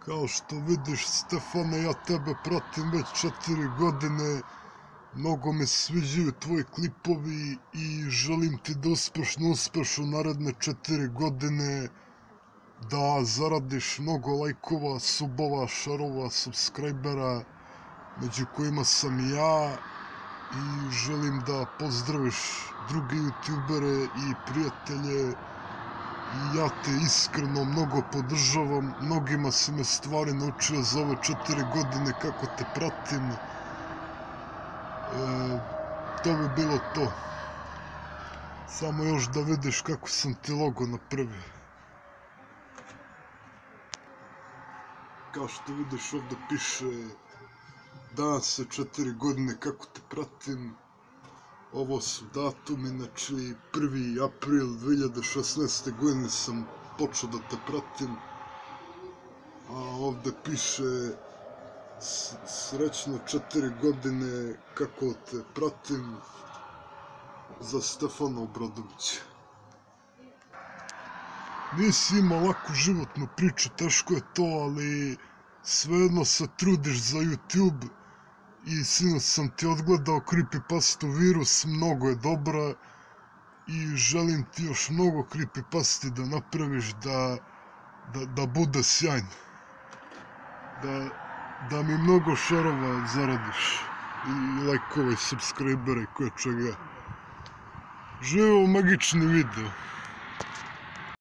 Kao što vidiš, Stefane, ja tebe pratim već 4 godine. Mnogo me sviđaju tvoji klipovi i želim ti da uspeš u naredne 4 godine, da zaradiš mnogo lajkova, subova, šarova, subscribera, među kojima sam i ja, i želim da pozdraviš druge youtubere i prijatelje. I ja te iskreno mnogo podržavam, mnogima si me stvari naučio za ove 4 godine kako te pratim. To bi bilo to. Samo još da vidiš kako sam ti logo napravio. Kao što vidiš, ovdje piše danas je 4 godine kako te pratim. Ovo su datumi, znači 1. april 2016. godine sam počeo da te pratim. A ovdje piše srećno 4 godine kako te pratim, za Stefana Obradovića. Nisi imao laku životnu priču, teško je to, ali svejedno se trudiš za YouTube. I sinoć sam ti odgledao creepypastu Virus, mnogo je dobra i želim ti još mnogo creepypasti da napraviš, da bude sjajno. Da mi mnogo šarova zaradiš i lajkova i subscribera i koje čega. Živeo magični video.